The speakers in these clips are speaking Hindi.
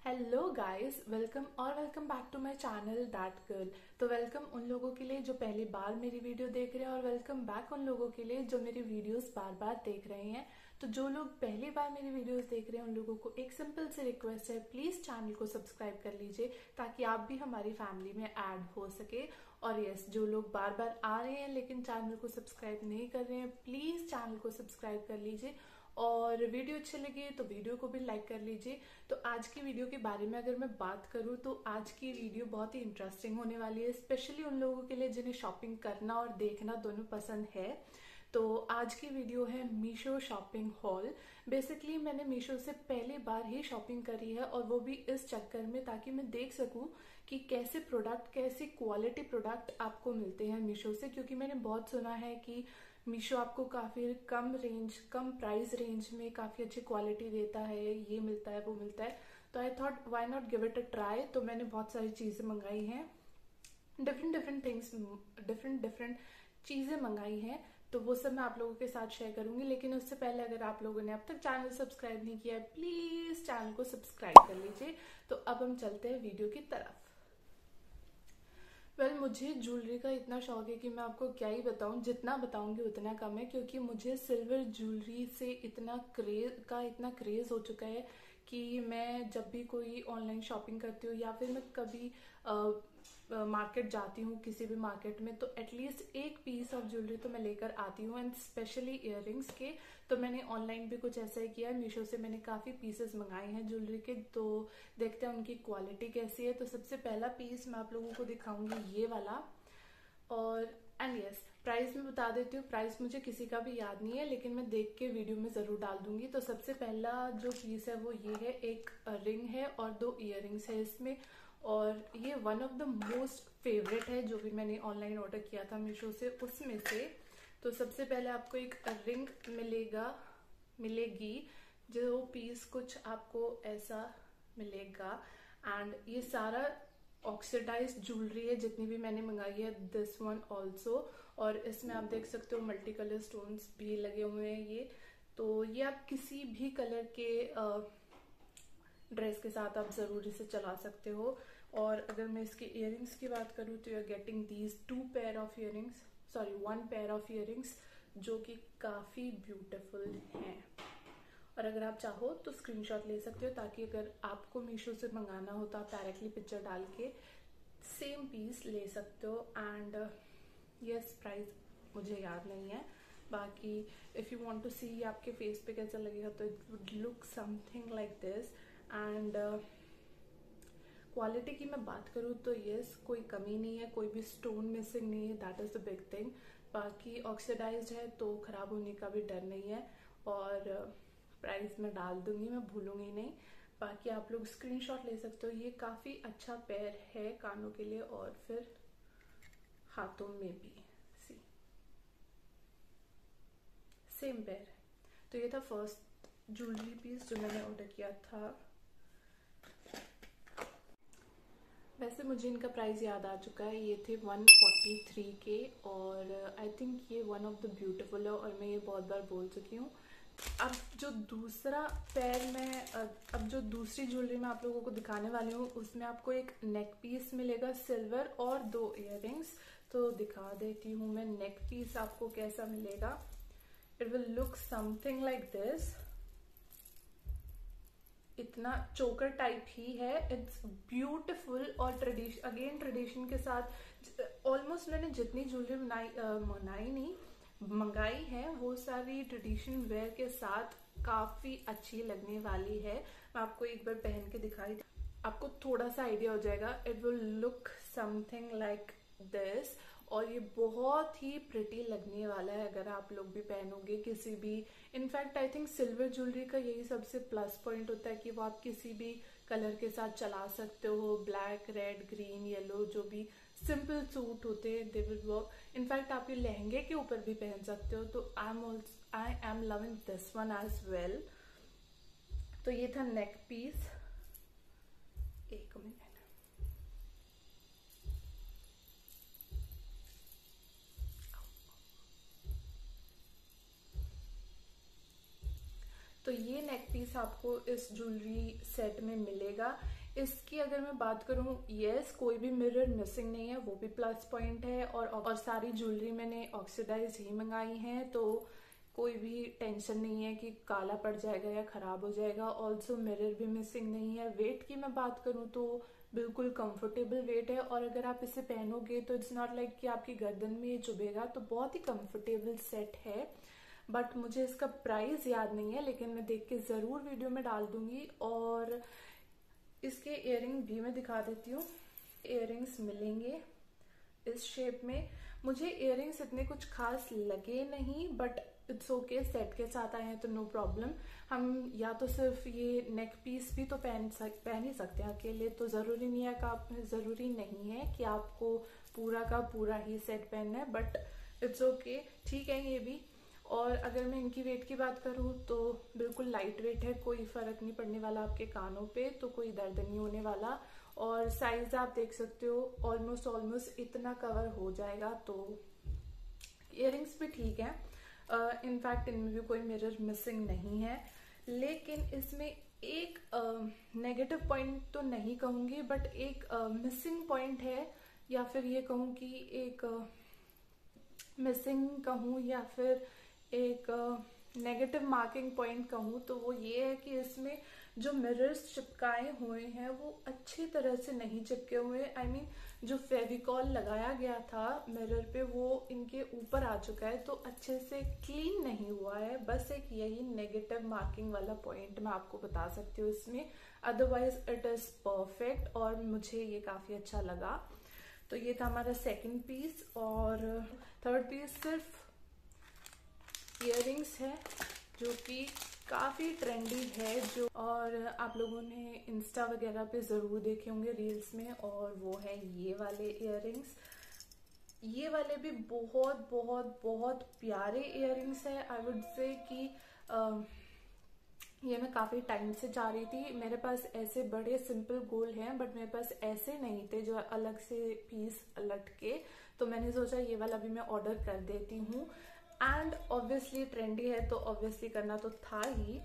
Hello guys, welcome back to my channel that girl. तो वेलकम उन लोगों के लिए जो पहली बार मेरी वीडियो देख रहे हैं और वेलकम बैक उन लोगों के लिए जो मेरी वीडियोस बार बार देख रहे हैं। तो जो लोग पहली बार मेरी वीडियोस देख रहे हैं उन लोगों को एक सिंपल सी रिक्वेस्ट है, प्लीज चैनल को सब्सक्राइब कर लीजिए ताकि आप भी हमारी फैमिली में ऐड हो सके। और यस, जो लोग बार बार आ रहे हैं लेकिन चैनल को सब्सक्राइब नहीं कर रहे हैं, प्लीज चैनल को सब्सक्राइब कर लीजिए और वीडियो अच्छी लगी तो वीडियो को भी लाइक कर लीजिए। तो आज की वीडियो के बारे में अगर मैं बात करूं तो आज की वीडियो बहुत ही इंटरेस्टिंग होने वाली है, स्पेशली उन लोगों के लिए जिन्हें शॉपिंग करना और देखना दोनों पसंद है। तो आज की वीडियो है मीशो शॉपिंग हॉल। बेसिकली मैंने मीशो से पहली बार ही शॉपिंग करी है और वो भी इस चक्कर में ताकि मैं देख सकूं कि कैसे प्रोडक्ट, कैसी क्वालिटी प्रोडक्ट आपको मिलते हैं मीशो से, क्योंकि मैंने बहुत सुना है कि मीशो आपको काफी कम प्राइस रेंज में काफी अच्छी क्वालिटी देता है, ये मिलता है वो मिलता है। तो I thought why not give it a try. तो मैंने बहुत सारी चीजें मंगाई हैं, डिफरेंट चीजें मंगाई हैं। तो वो सब मैं आप लोगों के साथ शेयर करूंगी, लेकिन उससे पहले अगर आप लोगों ने अब तक चैनल सब्सक्राइब नहीं किया है प्लीज चैनल को सब्सक्राइब कर लीजिए। तो अब हम चलते हैं वीडियो की तरफ। मुझे ज्वेलरी का इतना शौक है कि मैं आपको क्या ही बताऊं, जितना बताऊंगी उतना कम है, क्योंकि मुझे सिल्वर ज्वेलरी से इतना क्रेज हो चुका है कि मैं जब भी कोई ऑनलाइन शॉपिंग करती हूँ या फिर मैं कभी मार्केट जाती हूँ, किसी भी मार्केट में, तो एटलीस्ट एक पीस ऑफ ज्वेलरी तो मैं लेकर आती हूँ, एंड स्पेशली इयररिंग्स के। तो मैंने ऑनलाइन भी कुछ ऐसा ही किया है, मीशो से मैंने काफी पीसेस मंगाए हैं ज्वेलरी के। तो देखते हैं उनकी क्वालिटी कैसी है। तो सबसे पहला पीस मैं आप लोगों को दिखाऊंगी ये वाला। और एंड यस, प्राइस में बता देती हूँ, प्राइस मुझे किसी का भी याद नहीं है लेकिन मैं देख के वीडियो में जरूर डाल दूंगी। तो सबसे पहला जो पीस है वो ये है, एक रिंग है और 2 इयररिंग्स है इसमें। और ये one of the most favourite है जो भी मैंने ऑनलाइन ऑर्डर किया था मीशो से, उसमें से। तो सबसे पहले आपको एक रिंग मिलेगी, जो पीस कुछ आपको ऐसा मिलेगा। एंड ये सारा ऑक्सीडाइज ज्वेलरी है जितनी भी मैंने मंगाई है, दिस वन ऑल्सो। और इसमें आप देख सकते हो मल्टी कलर स्टोन्स भी लगे हुए हैं ये। तो ये आप किसी भी कलर के ड्रेस के साथ आप जरूर इसे चला सकते हो। और अगर मैं इसके इयररिंग्स की बात करूँ तो you are getting these 1 pair of earrings जो कि काफी ब्यूटीफुल हैं। और अगर आप चाहो तो स्क्रीनशॉट ले सकते हो ताकि अगर आपको मीशो से मंगाना हो तो आप डायरेक्टली पिक्चर डाल के सेम पीस ले सकते हो। एंड यस, प्राइस मुझे याद नहीं है, बाकी if you want to see आपके फेस पे कैसा लगेगा तो it would look something like this. And quality की मैं बात करूँ तो यस, कोई कमी नहीं है, कोई भी स्टोन मिसिंग नहीं है, that is the big thing. बाकी ऑक्सीडाइज्ड है तो खराब होने का भी डर नहीं है। और प्राइस में डाल दूंगी, मैं भूलूंगी नहीं। बाकी आप लोग स्क्रीनशॉट ले सकते हो। ये काफी अच्छा पेयर है कानों के लिए और फिर हाथों में भी, सी सेम पेयर है। तो ये था फर्स्ट ज्वेलरी पीस जो मैंने ऑर्डर किया था। वैसे मुझे इनका प्राइस याद आ चुका है, ये थे 143 के। और आई थिंक ये वन ऑफ द ब्यूटीफुल है और मैं ये बहुत बार बोल चुकी हूँ। अब जो दूसरी ज्वेलरी मैं आप लोगों को दिखाने वाली हूँ उसमें आपको एक नेक पीस मिलेगा सिल्वर और 2 इयररिंग्स। तो दिखा देती हूँ मैं नेक पीस आपको कैसा मिलेगा। It will look something like this. इतना चोकर टाइप ही है, इट्स ब्यूटिफुल। और ट्रेडिशन के साथ ऑलमोस्ट मैंने जितनी ज्वेलरी मंगाई है वो सारी ट्रेडिशन वेयर के साथ काफी अच्छी लगने वाली है। मैं आपको एक बार पहन के दिखाई, आपको थोड़ा सा आइडिया हो जाएगा। It will look something like this. और ये बहुत ही प्रिटी लगने वाला है अगर आप लोग भी पहनोगे किसी भी। In fact I think silver jewellery का यही सबसे प्लस पॉइंट होता है कि वो आप किसी भी कलर के साथ चला सकते हो, ब्लैक, रेड, ग्रीन, येलो, जो भी सिंपल सूट होते हैं दे विल वर्क। इनफैक्ट आप ये लहंगे के ऊपर भी पहन सकते हो। तो I am loving this one as well. तो ये था नेक पीस। एक मिनट, तो ये नेक पीस आपको इस ज्वेलरी सेट में मिलेगा। इसकी अगर मैं बात करूं, यस कोई भी मिरर मिसिंग नहीं है, वो भी प्लस पॉइंट है। और सारी ज्वेलरी मैंने ऑक्सीडाइज ही मंगाई है, तो कोई भी टेंशन नहीं है कि काला पड़ जाएगा या खराब हो जाएगा। ऑल्सो मिरर भी मिसिंग नहीं है। वेट की मैं बात करूं तो बिल्कुल कंफर्टेबल वेट है, और अगर आप इसे पहनोगे तो इट्स नॉट लाइक कि आपकी गर्दन में ये चुभेगा, तो बहुत ही कंफर्टेबल सेट है। बट मुझे इसका प्राइस याद नहीं है, लेकिन मैं देख के जरूर वीडियो में डाल दूंगी। और इसके इयररिंग भी मैं दिखा देती हूँ। इयररिंग्स मिलेंगे इस शेप में। मुझे इयररिंग्स इतने कुछ खास लगे नहीं, बट इट्स ओके, सेट के साथ आए हैं तो नो प्रॉब्लम। हम या तो सिर्फ ये नेक पीस भी तो पहन ही सकते हैं अकेले, तो जरूरी नहीं है कि आपको पूरा का पूरा ही सेट पहनना है, बट इट्स ओके, ठीक है ये भी। और अगर मैं इनकी वेट की बात करूँ तो बिल्कुल लाइट वेट है, कोई फर्क नहीं पड़ने वाला आपके कानों पे, तो कोई दर्द नहीं होने वाला। और साइज आप देख सकते हो, ऑलमोस्ट इतना कवर हो जाएगा। तो इयररिंग्स भी ठीक है, इनफैक्ट इनमें भी कोई मिरर मिसिंग नहीं है। लेकिन इसमें एक नेगेटिव पॉइंट तो नहीं कहूंगी, बट एक मिसिंग पॉइंट है, या फिर ये कहूँ कि एक मिसिंग कहूँ या फिर एक नेगेटिव मार्किंग पॉइंट कहूँ, तो वो ये है कि इसमें जो मिरर्स चिपकाए हुए हैं वो अच्छी तरह से नहीं चिपके हुए। आई मीन जो फेविकॉल लगाया गया था मिरर पे वो इनके ऊपर आ चुका है, तो अच्छे से क्लीन नहीं हुआ है। बस एक यही नेगेटिव मार्किंग वाला पॉइंट मैं आपको बता सकती हूँ इसमें। अदरवाइज इट इज परफेक्ट और मुझे ये काफी अच्छा लगा। तो ये था हमारा सेकंड पीस। और थर्ड पीस सिर्फ इयररिंग्स है, जो कि काफी ट्रेंडी है, जो और आप लोगों ने इंस्टा वगैरह पे जरूर देखे होंगे रील्स में, और वो है ये वाले इयररिंग्स। ये वाले भी बहुत बहुत बहुत प्यारे इयररिंग्स है। आई वुड से कि ये मैं काफी टाइम से चाह रही थी। मेरे पास ऐसे बड़े सिंपल गोल हैं, बट मेरे पास ऐसे नहीं थे जो अलग से पीस लटके, तो मैंने सोचा ये वाला भी मैं ऑर्डर कर देती हूँ। एंड ऑब्वियसली ट्रेंडी है, तो ऑब्वियसली करना तो था ही।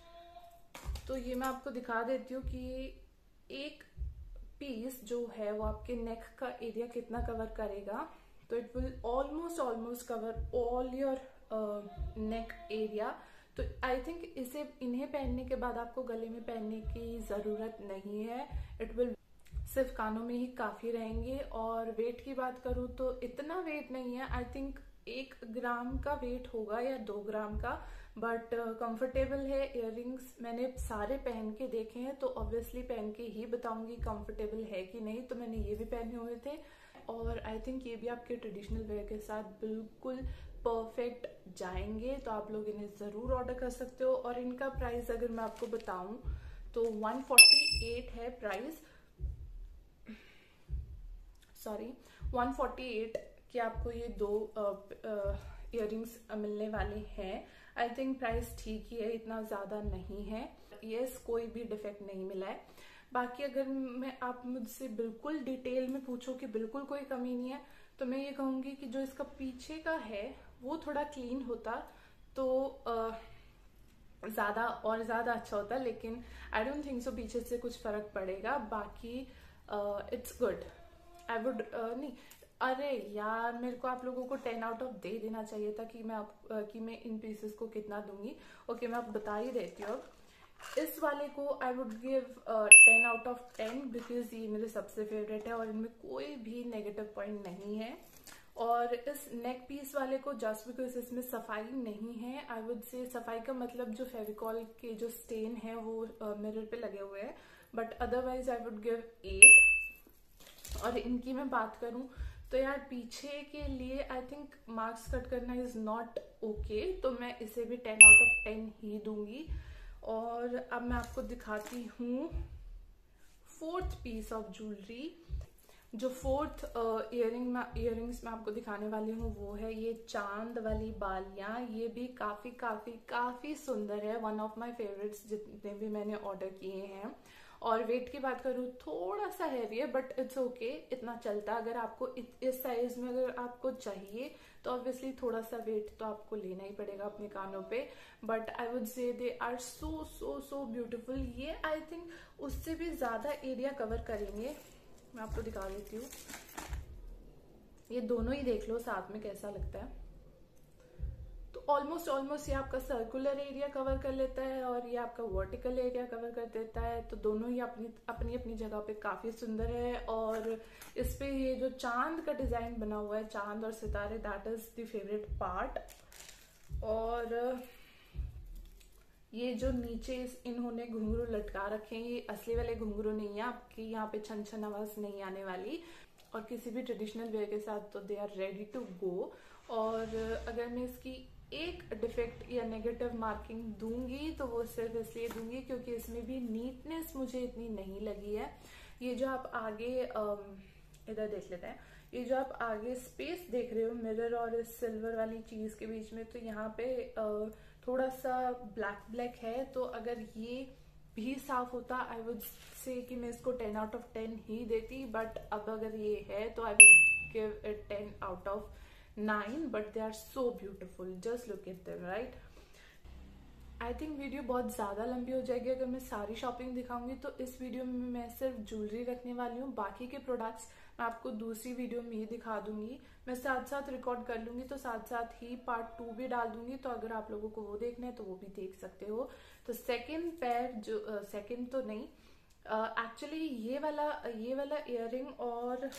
तो ये मैं आपको दिखा देती हूँ कि एक पीस जो है वो आपके नेक का एरिया कितना कवर करेगा। तो it will almost cover all your neck area. तो आई थिंक इन्हें पहनने के बाद आपको गले में पहनने की जरूरत नहीं है। इट विल सिर्फ कानों में ही काफी रहेंगे। और वेट की बात करूँ तो इतना वेट नहीं है, आई थिंक 1 ग्राम का वेट होगा या 2 ग्राम का, बट कंफर्टेबल है। इयररिंग्स मैंने सारे पहन के देखे हैं, तो ऑब्वियसली पहन के ही बताऊंगी कंफर्टेबल है कि नहीं। तो मैंने ये भी पहने हुए थे, और आई थिंक ये भी आपके ट्रेडिशनल वेयर के साथ बिल्कुल परफेक्ट जाएंगे। तो आप लोग इन्हें जरूर ऑर्डर कर सकते हो। और इनका प्राइस अगर मैं आपको बताऊं तो 148 है प्राइस, सॉरी 148 कि आपको ये 2 इयररिंग्स मिलने वाले हैं। आई थिंक प्राइस ठीक ही है, इतना ज्यादा नहीं है। यस कोई भी डिफेक्ट नहीं मिला है। बाकी अगर आप मुझसे बिल्कुल डिटेल में पूछो कि बिल्कुल कोई कमी नहीं है, तो मैं ये कहूंगी कि जो इसका पीछे का है वो थोड़ा क्लीन होता तो ज्यादा अच्छा होता, लेकिन आई डोंट थिंक सो पीछे से कुछ फर्क पड़ेगा। बाकी इट्स गुड। आई वुड नहीं, अरे यार मेरे को आप लोगों को 10 आउट ऑफ दे देना चाहिए था कि मैं इन पीसेस को कितना दूंगी। ओके मैं आपको बता ही देती हूँ। इस वाले को I would give 10 out of 10 because ये मेरे सबसे फेवरेट है और इनमें कोई भी नेगेटिव पॉइंट नहीं है। और इस नेक पीस वाले को जस्ट बिकॉज इसमें सफाई नहीं है, आई वुड से सफाई का मतलब जो फेविकॉल के जो स्टेन है वो मिरर पे लगे हुए हैं, but otherwise I would give 8। और इनकी मैं बात करूं तो यार पीछे के लिए आई थिंक मार्क्स कट करना इज नॉट ओके, तो मैं इसे भी 10 आउट ऑफ 10 ही दूंगी। और अब मैं आपको दिखाती हूँ फोर्थ पीस ऑफ ज्वेलरी। जो फोर्थ इयररिंग्स मैं आपको दिखाने वाली हूँ वो है ये चांद वाली बालियां। ये भी काफी काफी काफी सुंदर है, वन ऑफ माय फेवरेट्स जितने भी मैंने ऑर्डर किए हैं। और वेट की बात करूँ थोड़ा सा हैवी है, बट इट्स ओके, इतना चलता है। अगर आपको इस साइज में अगर आपको चाहिए तो ऑब्वियसली थोड़ा सा वेट तो आपको लेना ही पड़ेगा अपने कानों पे, but I would say they are so so so beautiful. ये आई थिंक उससे भी ज्यादा एरिया कवर करेंगे। मैं आपको दिखा देती हूँ, ये दोनों ही देख लो साथ में कैसा लगता है। तो ऑलमोस्ट ये आपका सर्कुलर एरिया कवर कर लेता है और ये आपका वर्टिकल एरिया कवर कर देता है। तो दोनों ही अपनी अपनी अपनी जगह पे काफी सुंदर है। और इस पे ये जो चांद का डिजाइन बना हुआ है, चांद और सितारे, that is the favourite part. और ये जो नीचे इन्होंने घुंघरू लटका रखे हैं, ये असली वाले घुंघरू नहीं है, आपकी यहाँ पे छन छन आवाज नहीं आने वाली। और किसी भी ट्रेडिशनल वेयर के साथ तो they are ready to go. और अगर मैं इसकी एक डिफेक्ट या नेगेटिव मार्किंग दूंगी तो वो सिर्फ इसलिए दूंगी क्योंकि इसमें भी नीटनेस मुझे इतनी नहीं लगी है। ये जो आप आगे इधर देख लेते हैं, ये जो आप आगे स्पेस देख रहे हो मिरर और इस सिल्वर वाली चीज के बीच में, तो यहाँ पे थोड़ा सा ब्लैक ब्लैक है। तो अगर ये भी साफ होता आई वुड से कि मैं इसको 10 आउट ऑफ 10 ही देती, बट अब अगर ये है तो I would give it 10 out of 9, but they are so beautiful, just look at them, right. I think video बहुत ज़्यादा लंबी हो जाएगी अगर मैं सारी शॉपिंग दिखाऊंगी, तो इस वीडियो में मैं सिर्फ ज्वेलरी रखने वाली हूँ। बाकी के प्रोडक्ट्स मैं आपको दूसरी वीडियो में ही दिखा दूंगी। मैं साथ साथ रिकॉर्ड कर लूंगी तो साथ साथ ही पार्ट 2 भी डाल दूंगी, तो अगर आप लोगों को वो देखना है तो वो भी देख सकते हो। तो सेकेंड पैर जो सेकेंड तो नहीं, एक्चुअली ये वाला इयररिंग और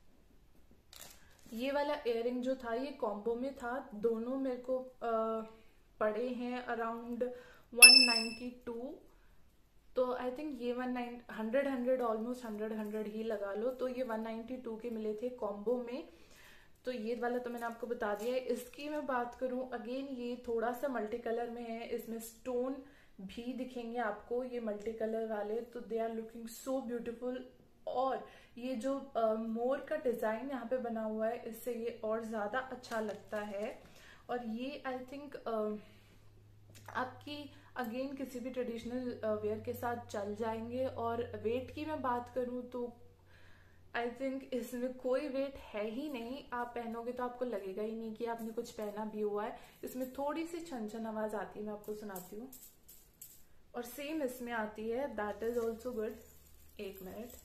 ये वाला इयररिंग जो था ये कॉम्बो में था। दोनों मेरे को पड़े हैं अराउंड 192। तो आई थिंक ये 100 ऑलमोस्ट 100 ही लगा लो। तो ये 192 के मिले थे कॉम्बो में। तो ये वाला तो मैंने आपको बता दिया है। इसकी मैं बात करूं, अगेन ये थोड़ा सा मल्टी कलर में है, इसमें स्टोन भी दिखेंगे आपको ये मल्टी कलर वाले, तो they are looking so beautiful. और ये जो मोर का डिजाइन यहाँ पे बना हुआ है, इससे ये और ज्यादा अच्छा लगता है। और ये आई थिंक आपकी अगेन किसी भी ट्रेडिशनल वेयर के साथ चल जाएंगे। और वेट की मैं बात करूं तो आई थिंक इसमें कोई वेट है ही नहीं। आप पहनोगे तो आपको लगेगा ही नहीं कि आपने कुछ पहना भी हुआ है। इसमें थोड़ी सी छन छन आवाज आती है, मैं आपको सुनाती हूँ। और सेम इसमें आती है, दैट इज ऑल्सो गुड। एक मिनट,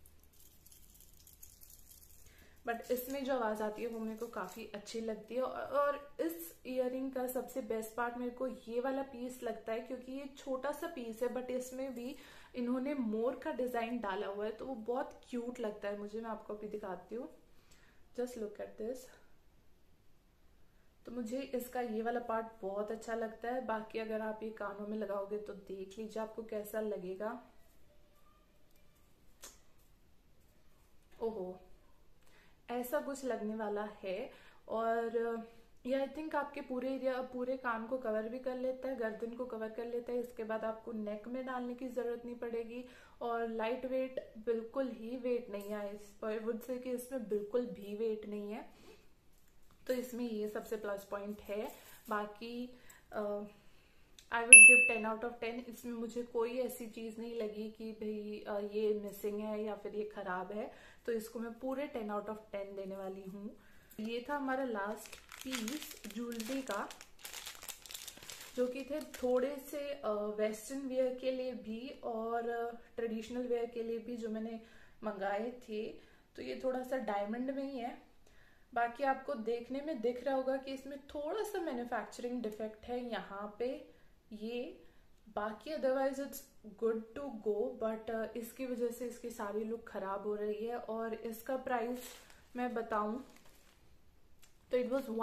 बट इसमें जो आवाज आती है वो मेरे को काफी अच्छी लगती है। और इस इयररिंग का सबसे बेस्ट पार्ट मेरे को ये वाला पीस लगता है, क्योंकि ये छोटा सा पीस है बट इसमें भी इन्होंने मोर का डिजाइन डाला हुआ है, तो वो बहुत क्यूट लगता है मुझे। मैं आपको अभी दिखाती हूँ, जस्ट लुक एट दिस। तो मुझे इसका ये वाला पार्ट बहुत अच्छा लगता है। बाकी अगर आप ये कानों में लगाओगे तो देख लीजिए आपको कैसा लगेगा। ओहो, ऐसा कुछ लगने वाला है। और ये आई थिंक आपके पूरे कान को कवर भी कर लेता है, गर्दन को कवर कर लेता है। इसके बाद आपको नेक में डालने की जरूरत नहीं पड़ेगी। और लाइट वेट, बिल्कुल ही वेट नहीं है। आई वुड से कि इसमें बिल्कुल भी वेट नहीं है, तो इसमें ये सबसे प्लस पॉइंट है। बाकी I would give 10 out of 10। इसमें मुझे कोई ऐसी चीज नहीं लगी कि भाई ये मिसिंग है या फिर ये खराब है, तो इसको मैं पूरे 10 आउट ऑफ 10 देने वाली हूँ। ये था हमारा लास्ट पीस ज्वेलरी का, जो कि थे थोड़े से वेस्टर्न वेयर के लिए भी और ट्रेडिशनल वेयर के लिए भी जो मैंने मंगाए थे। तो ये थोड़ा सा डायमंड में ही है। बाकी आपको देखने में दिख रहा होगा कि इसमें थोड़ा सा मैन्युफैक्चरिंग डिफेक्ट है यहाँ पे ये। बाकी otherwise it's good to go, but इसकी वजह से इसकी सारी लुक खराब हो रही है। और इसका प्राइस मैं बताऊं तो इट वॉज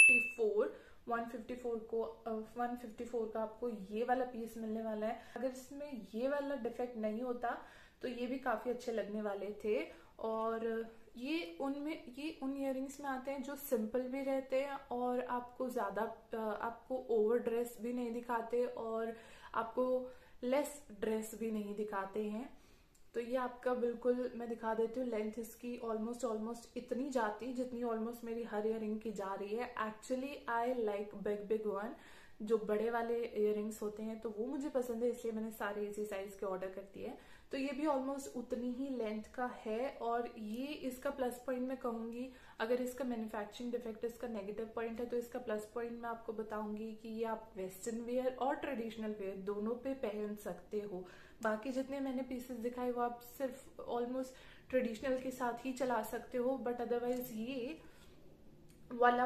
154 का आपको ये वाला पीस मिलने वाला है। अगर इसमें ये वाला डिफेक्ट नहीं होता तो ये भी काफी अच्छे लगने वाले थे। और ये उन इयररिंग्स में आते हैं जो सिंपल भी रहते हैं और आपको ज्यादा आपको ओवर ड्रेस भी नहीं दिखाते और आपको लेस ड्रेस भी नहीं दिखाते हैं। तो ये आपका बिल्कुल, मैं दिखा देती हूँ, लेंथ इसकी ऑलमोस्ट इतनी जाती जितनी ऑलमोस्ट मेरी हर इयररिंग की जा रही है। Actually I like big one, जो बड़े वाले इयररिंग्स होते हैं तो वो मुझे पसंद है, इसलिए मैंने सारे इसी साइज के ऑर्डर कर दिए। तो ये भी ऑलमोस्ट उतनी ही लेंथ का है। और ये इसका प्लस पॉइंट मैं कहूंगी, अगर इसका मैन्युफैक्चरिंग डिफेक्ट इसका नेगेटिव पॉइंट है, तो इसका प्लस पॉइंट मैं आपको बताऊंगी कि ये आप वेस्टर्न वेयर और ट्रेडिशनल वेयर दोनों पे पहन सकते हो। बाकी जितने मैंने पीसेस दिखाए वो आप सिर्फ ऑलमोस्ट ट्रेडिशनल के साथ ही चला सकते हो, बट अदरवाइज ये वाला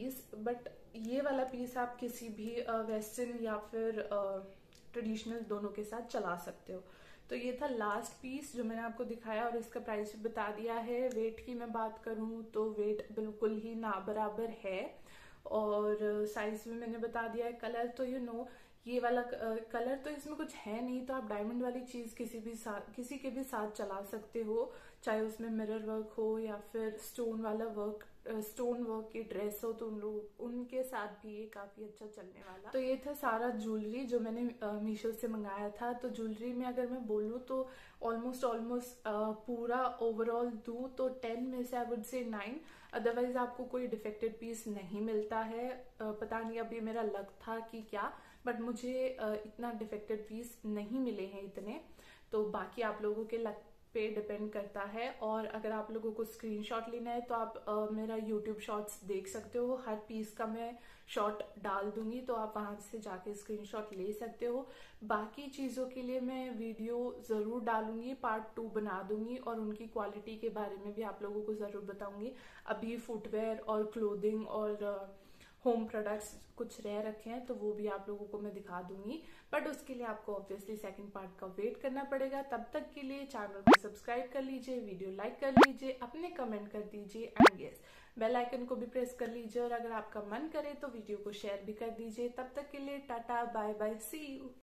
पीस आप किसी भी वेस्टर्न या फिर ट्रेडिशनल दोनों के साथ चला सकते हो। तो ये था लास्ट पीस जो मैंने आपको दिखाया और इसका प्राइस भी बता दिया है। वेट की मैं बात करूं तो वेट बिल्कुल ही ना बराबर है, और साइज भी मैंने बता दिया है। कलर तो ये वाला कलर तो इसमें कुछ है नहीं, तो आप डायमंड वाली चीज किसी के भी साथ चला सकते हो, चाहे उसमें मिरर वर्क हो या फिर स्टोन वर्क की ड्रेस हो, तो उनके साथ भी ये काफी अच्छा चलने वाला। तो ये था सारा ज्वेलरी जो मैंने मीशो से मंगाया था। तो ज्वेलरी में अगर मैं बोलूँ तो ऑलमोस्ट पूरा ओवरऑल दूं तो 10 में से आई वुड से 9। अदरवाइज आपको कोई डिफेक्टेड पीस नहीं मिलता है। पता नहीं अब ये मेरा लक था कि क्या, बट मुझे इतना डिफेक्टेड पीस नहीं मिले हैं इतने। तो बाकी आप लोगों के लक पे डिपेंड करता है। और अगर आप लोगों को स्क्रीनशॉट लेना है तो आप मेरा यूट्यूब शॉर्ट्स देख सकते हो, हर पीस का मैं शॉट डाल दूंगी, तो आप वहां से जाके स्क्रीनशॉट ले सकते हो। बाकी चीजों के लिए मैं वीडियो जरूर डालूंगी, पार्ट 2 बना दूंगी, और उनकी क्वालिटी के बारे में भी आप लोगों को जरूर बताऊंगी। अभी फुटवेयर और क्लोथिंग और होम प्रोडक्ट्स कुछ रह रखे हैं, तो वो भी आप लोगों को मैं दिखा दूंगी, बट उसके लिए आपको ऑब्वियसली सेकंड पार्ट का वेट करना पड़ेगा। तब तक के लिए चैनल को सब्सक्राइब कर लीजिए, वीडियो लाइक कर लीजिए, अपने कमेंट कर दीजिए, एंड यस बेल आइकन को भी प्रेस कर लीजिए। और अगर आपका मन करे तो वीडियो को शेयर भी कर दीजिए। तब तक के लिए tata bye bye, see you.